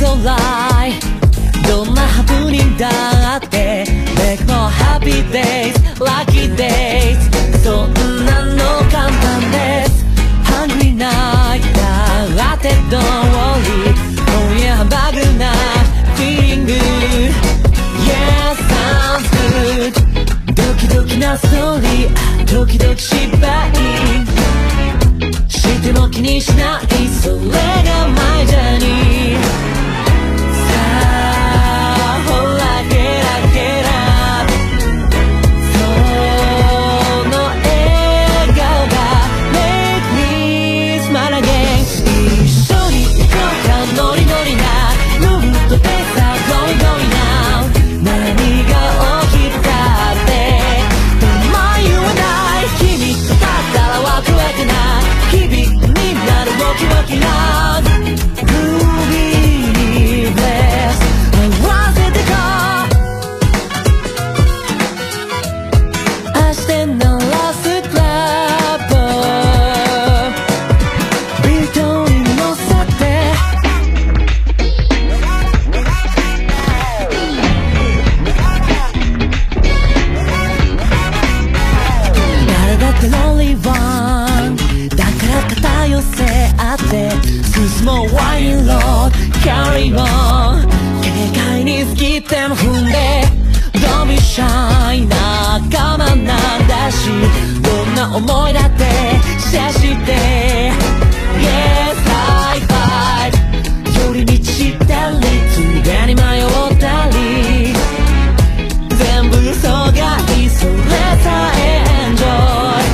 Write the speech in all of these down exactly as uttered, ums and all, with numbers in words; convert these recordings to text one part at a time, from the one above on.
alright どんなハプニングだって Make more happy days lucky days そんなの簡単です Hungry night だって Don't worry 今夜ハンバーグな Feeling good Yeah sounds good ドキドキなストーリー時々失敗しても気にしないそれがマイジャーニーさあほらゲラゲラその笑顔が Make me smile again 一緒に行こうかノリノリなルートでさ Going going now 何が起きたってどんな言えない君とだったらワクワクな日々になるウキウキラブ Groovy Blessed 合わせてこうして鳴らすクラブビートに乗せて誰だって Lonely One だから肩寄せ合って進もう Winding Road Carry on 軽快に好きっても踏んで Don't be shy 仲間なんだしどんな思いだってシェアして Yes high five 寄り道したりついでに迷ったり全部嘘がいいそれさえ Enjoy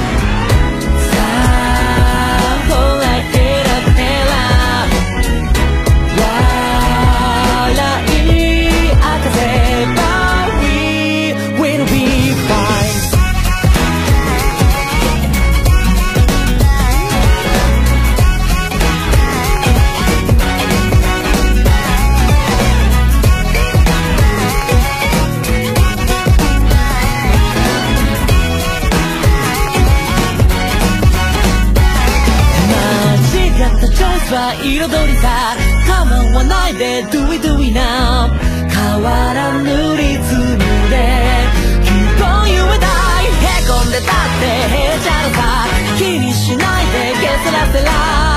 彩りさ構わないで Do it do it now 変わらぬリズムで希望言えないへこんでたってへちゃらさ気にしないでケセラセラ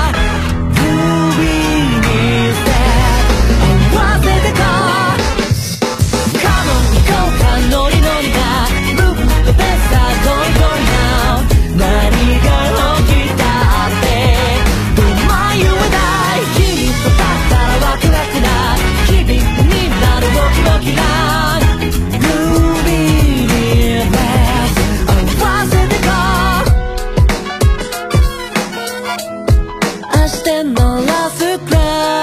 Groovy step 合わせてこう Come on 行こうかノリノリな Move the best going going now 何が起きたって言えない君とだったらワクワクな日々になるウキウキな Groovy Blast 合わせてこう明日鳴らすクラブ